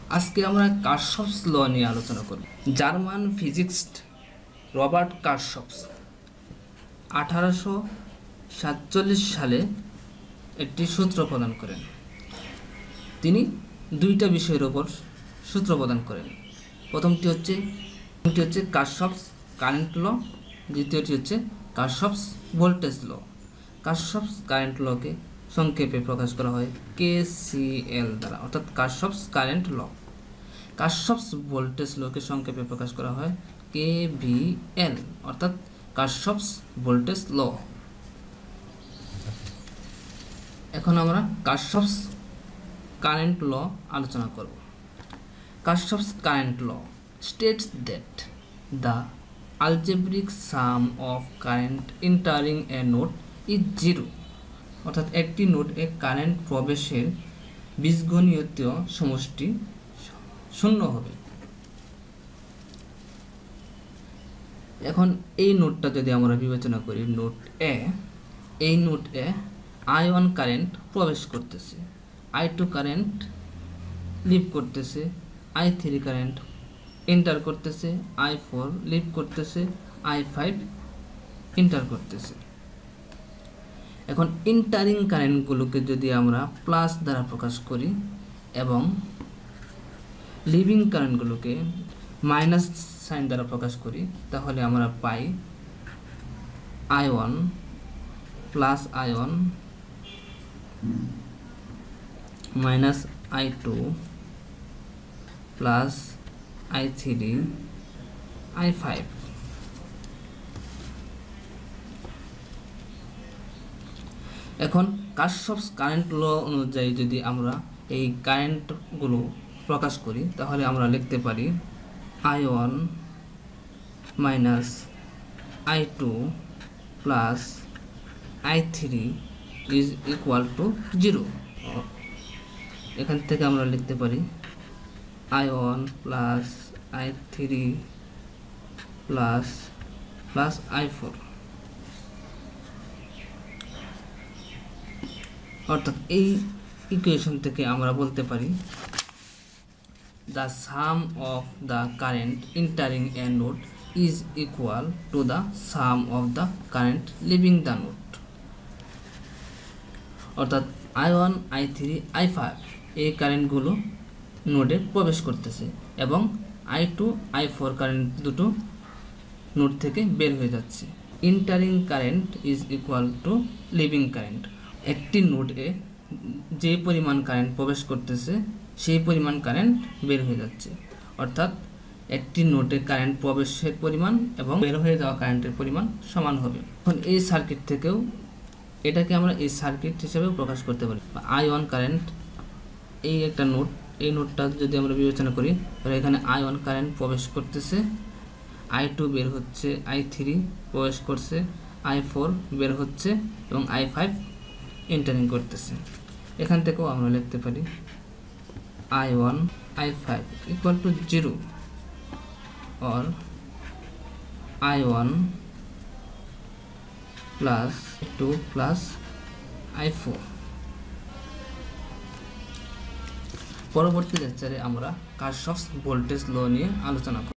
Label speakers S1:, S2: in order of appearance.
S1: আজকে আমরা কার্শফস ল নিয়ে আলোচনা করব। জার্মান ফিজিক্সিস্ট রবার্ট কার্শফস 1847 সালে একটি সূত্র প্রদান করেন। তিনি দুইটা বিষয়ের উপর সূত্র প্রদান করেন। প্রথমটি হচ্ছে কার্শফস কারেন্ট ল, দ্বিতীয়টি হচ্ছে কার্শফস ভোল্টেজ ল। কার্শফস কারেন্ট লকে সংক্ষেপে প্রকাশ করা হয় KCL দ্বারা, অর্থাৎ কার্শফস কারেন্ট ল। কার্শফস ভোল্টেজ লকে সংক্ষেপে প্রকাশ করা হয় KVL, অর্থাৎ কার্শফস ভোল্টেজ ল। এখন আমরা কার্শফস কারেন্ট ল আলোচনা করব। Kirchhoff's current law states that the algebraic sum of current entering a node is 0, অর্থাৎ একটি নোডে কারেন্ট প্রবেশের বীজগণিতীয় সমষ্টি 0 হবে। এখন এই নোডটা যদি আমরা বিবেচনা করি, নোড এ, এই নোড এ I1 কারেন্ট প্রবেশ করতেছে, I2 কারেন্ট লিভ করতেছে, I3 কারেন্ট এন্টার করতেছে, I4 লিভ করতেছে, I5 এন্টার করতেছে। এখন এন্টারিং কারেন্টগুলোকে যদি আমরা প্লাস দ্বারা প্রকাশ করি এবং লিভিং কারেন্টগুলোকে মাইনাস সাইন দ্বারা প্রকাশ করি, তাহলে আমরা পাই I1 plus I1 minus I2 plus I3 I5। এখন কার্শফস কারেন্ট ল অনুযায়ী যদি আমরা এই কারেন্টগুলো প্রকাশ করি, তাহলে আমরা লিখতে পারি I1 minus I2 plus I3 is equal to 0। এখান থেকে আমরা লিখতে পারি I1 plus I3 plus I4, অর্থাৎ এই ইকুয়েশন থেকে আমরা বলতে পারি the sum of the current entering a node is equal to the sum of the current leaving the node, অর্থাৎ I1 I3 I5 এই কারেন্টগুলো নোডে প্রবেশ করতেছে এবং I2 I4 কারেন্ট দুটো নোড থেকে বের হয়ে যাচ্ছে। Entering current is equal to leaving current. একটি নোডে যে পরিমাণ কারেন্ট প্রবেশ করতেছে সেই পরিমাণ কারেন্ট বের হয়ে যাচ্ছে, অর্থাৎ একটি নোডে কারেন্ট প্রবেশের পরিমাণ এবং বের হয়ে যাওয়া কারেন্টের পরিমাণ সমান হবে। এখন এই সার্কিট থেকেও এটাকে আমরা এই সার্কিট হিসেবেও প্রকাশ করতে পারি। I1 কারেন্ট, এই একটা নোড, এই নোডটা যদি আমরা বিবেচনা করি, তাহলে এখানে I1 কারেন্ট প্রবেশ করতেছে, I2 বের হচ্ছে, I3 প্রবেশ করছে, I4 বের হচ্ছে এবং I5 এন্টারিং করতেছে। এখান থেকেও আমরা লিখতে পারি I1 I5 equal to 0 or I1 plus 2 plus I4। পরবর্তী লেকচারে আমরা কার্শফস ভোল্টেজ ল নিয়ে আলোচনা করব।